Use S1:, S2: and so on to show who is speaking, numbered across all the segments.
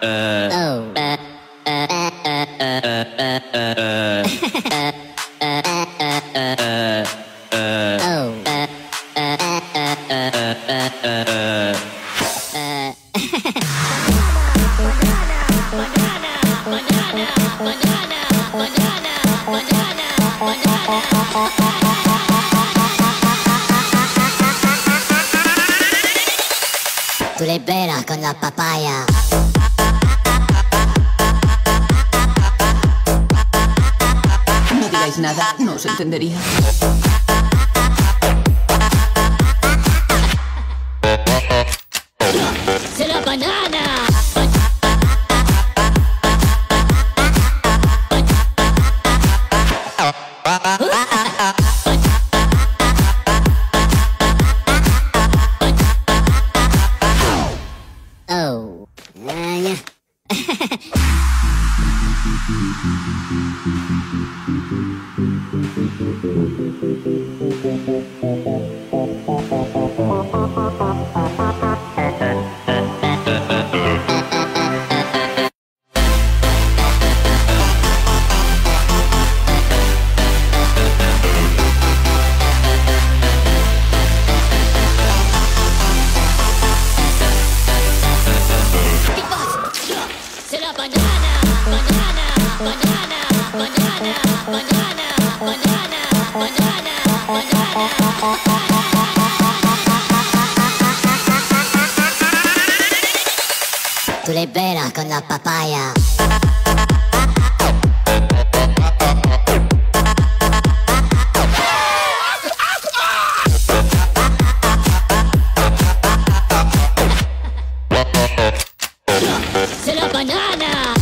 S1: Tú le pegas con la papaya.
S2: No digáis nada, no os entendería.
S1: ¡Se la banana! Oh. Yeah. Tú le pegas con la papaya. ¡Se la banana!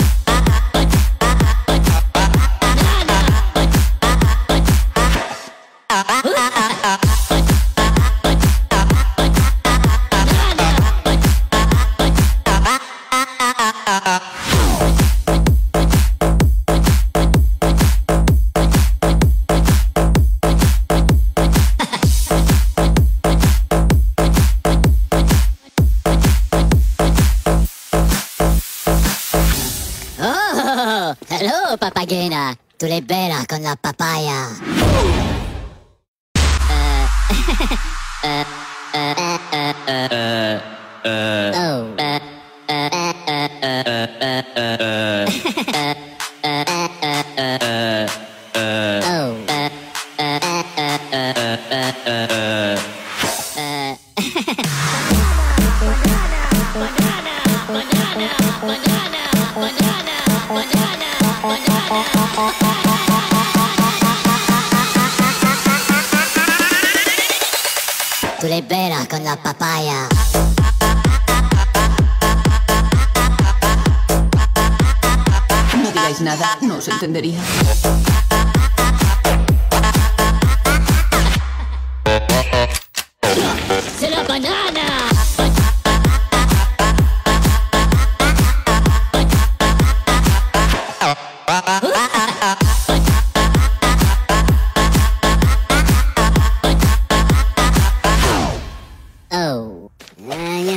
S1: Oh, hello, papagena. Tú le pegas con la papaya. Oh. Tú le pegas con la papaya.
S2: No digáis nada, no os entendería.
S1: ¡Se la banana! Oh. Yeah.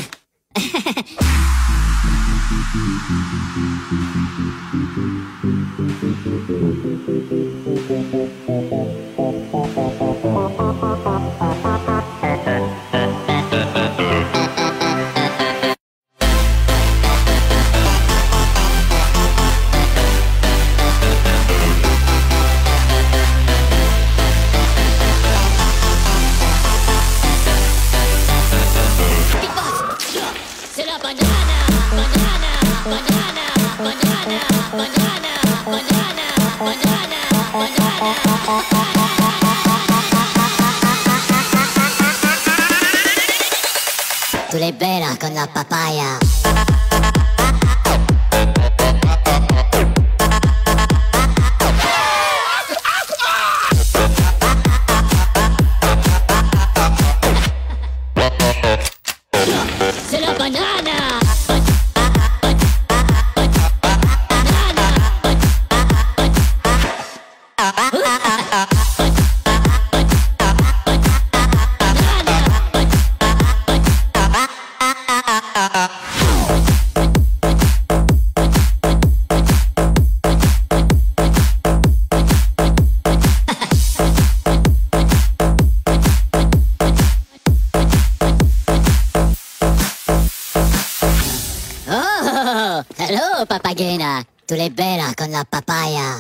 S1: Tú le pegas con la papaya. ¡Se la banana! Banana. papagena, tu l'hai bella con la papaya.